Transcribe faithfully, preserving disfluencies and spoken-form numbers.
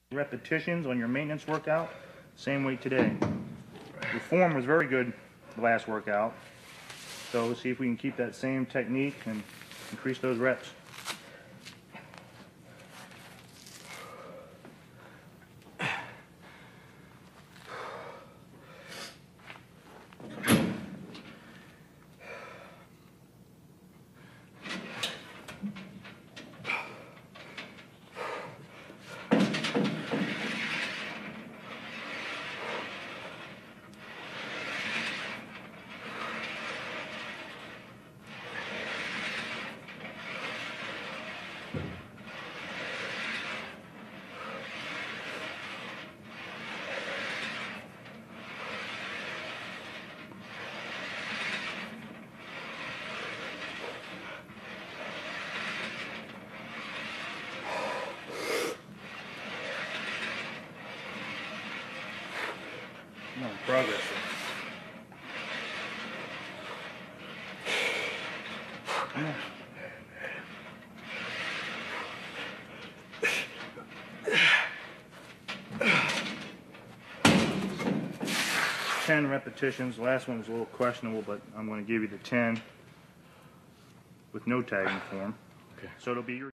repetitions on your maintenance workout, same weight today. Your form was very good the last workout, so see if we can keep that same technique and increase those reps. No progress. Yeah. ten repetitions. The last one was a little questionable, but I'm going to give you the ten with no tagging form. Okay. So it'll be your